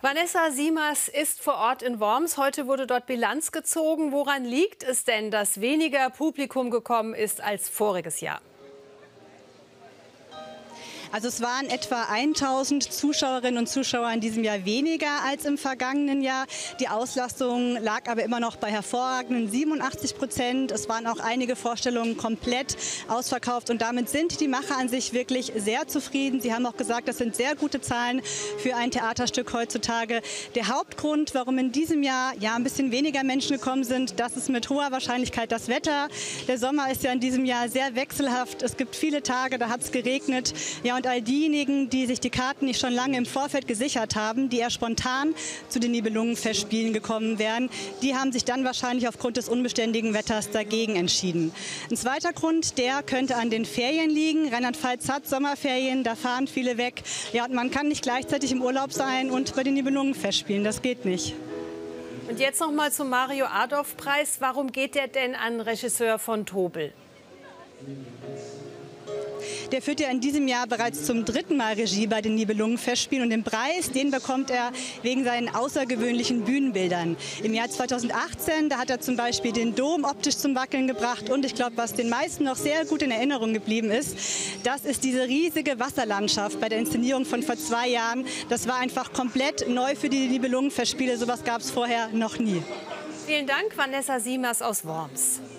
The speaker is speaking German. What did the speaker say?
Vanessa Siemers ist vor Ort in Worms. Heute wurde dort Bilanz gezogen. Woran liegt es denn, dass weniger Publikum gekommen ist als voriges Jahr? Also es waren etwa 1000 Zuschauerinnen und Zuschauer in diesem Jahr weniger als im vergangenen Jahr. Die Auslastung lag aber immer noch bei hervorragenden 87%. Es waren auch einige Vorstellungen komplett ausverkauft und damit sind die Macher an sich wirklich sehr zufrieden. Sie haben auch gesagt, das sind sehr gute Zahlen für ein Theaterstück heutzutage. Der Hauptgrund, warum in diesem Jahr ein bisschen weniger Menschen gekommen sind, das ist mit hoher Wahrscheinlichkeit das Wetter. Der Sommer ist ja in diesem Jahr sehr wechselhaft. Es gibt viele Tage, da hat es geregnet. Und all diejenigen, die sich die Karten nicht schon lange im Vorfeld gesichert haben, die eher spontan zu den Nibelungenfestspielen gekommen wären, die haben sich dann wahrscheinlich aufgrund des unbeständigen Wetters dagegen entschieden. Ein zweiter Grund, der könnte an den Ferien liegen. Rheinland-Pfalz hat Sommerferien, da fahren viele weg. Und man kann nicht gleichzeitig im Urlaub sein und bei den Nibelungenfestspielen. Das geht nicht. Und jetzt noch mal zum Mario-Adolf-Preis. Warum geht der denn an Regisseur von Tobel? Der führt ja in diesem Jahr bereits zum 3. Mal Regie bei den Nibelungenfestspielen und den Preis, den bekommt er wegen seinen außergewöhnlichen Bühnenbildern. Im Jahr 2018, da hat er zum Beispiel den Dom optisch zum Wackeln gebracht und ich glaube, was den meisten noch sehr gut in Erinnerung geblieben ist, das ist diese riesige Wasserlandschaft bei der Inszenierung von vor 2 Jahren. Das war einfach komplett neu für die Nibelungenfestspiele, sowas gab es vorher noch nie. Vielen Dank, Vanessa Siemers aus Worms.